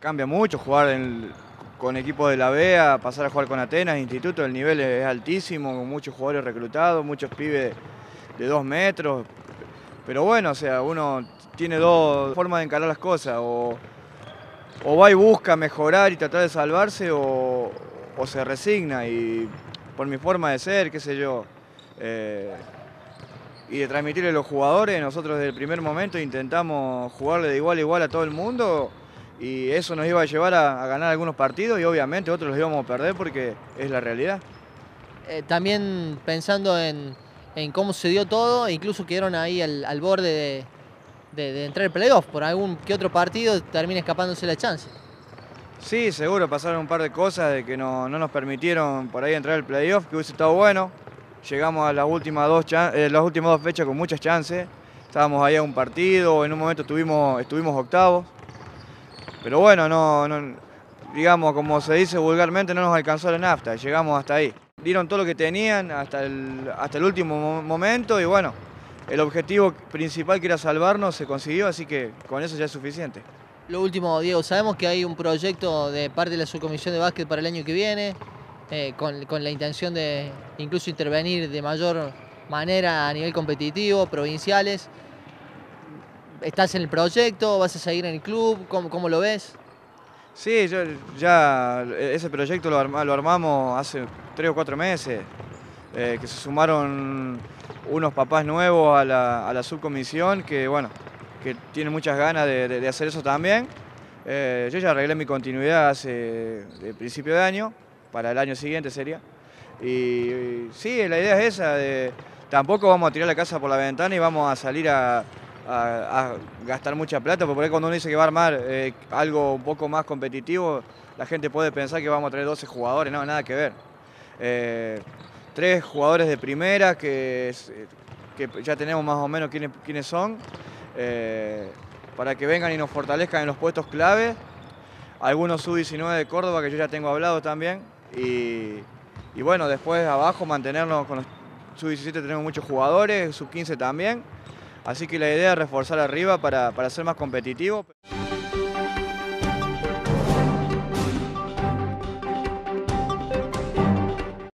cambia mucho jugar con equipos de la B a pasar a jugar con Atenas, Instituto, el nivel es altísimo, con muchos jugadores reclutados, muchos pibes de 2 metros. Pero bueno, o sea, uno tiene dos formas de encarar las cosas, o va y busca mejorar y tratar de salvarse, o se resigna. Y por mi forma de ser, qué sé yo, y de transmitirle a los jugadores, nosotros desde el primer momento intentamos jugarle de igual a igual a todo el mundo, y eso nos iba a llevar a ganar algunos partidos, y obviamente otros los íbamos a perder porque es la realidad. También pensando en cómo se dio todo, incluso quedaron ahí al borde de entrar al playoff, por algún que otro partido termina escapándose la chance. Sí, seguro pasaron un par de cosas de que no nos permitieron por ahí entrar al playoff, que hubiese estado bueno. Llegamos a las últimas dos fechas con muchas chances. Estábamos ahí a un partido, en un momento estuvimos octavos. Pero bueno, digamos, como se dice vulgarmente, no nos alcanzó la nafta, llegamos hasta ahí. Dieron todo lo que tenían hasta el último momento, y bueno, el objetivo principal, que era salvarnos, se consiguió, así que con eso ya es suficiente. Lo último, Diego, sabemos que hay un proyecto de parte de la subcomisión de básquet para el año que viene, con la intención de incluso intervenir de mayor manera a nivel competitivo, provinciales. ¿Estás en el proyecto? ¿Vas a seguir en el club? ¿Cómo lo ves? Sí, ya ese proyecto lo armamos hace 3 o 4 meses, que se sumaron unos papás nuevos a la subcomisión que, bueno, que tienen muchas ganas de hacer eso también. Yo ya arreglé mi continuidad de principio de año, para el año siguiente sería. Y sí, la idea es esa, tampoco vamos a tirar la casa por la ventana y vamos a salir a gastar mucha plata, porque por ahí cuando uno dice que va a armar algo un poco más competitivo, la gente puede pensar que vamos a traer 12 jugadores, no, nada que ver. 3 jugadores de primera que ya tenemos más o menos quiénes son, para que vengan y nos fortalezcan en los puestos clave. Algunos sub-19 de Córdoba que yo ya tengo hablado también, y bueno, después abajo mantenernos con los sub-17, tenemos muchos jugadores, sub-15 también. Así que la idea es reforzar arriba para ser más competitivo.